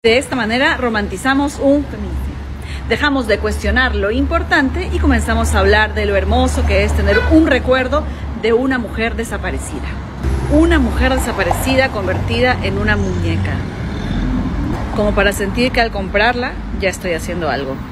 De esta manera romantizamos un feminismo. Dejamos de cuestionar lo importante y comenzamos a hablar de lo hermoso que es tener un recuerdo de una mujer desaparecida. Una mujer desaparecida convertida en una muñeca. Como para sentir que al comprarla ya estoy haciendo algo.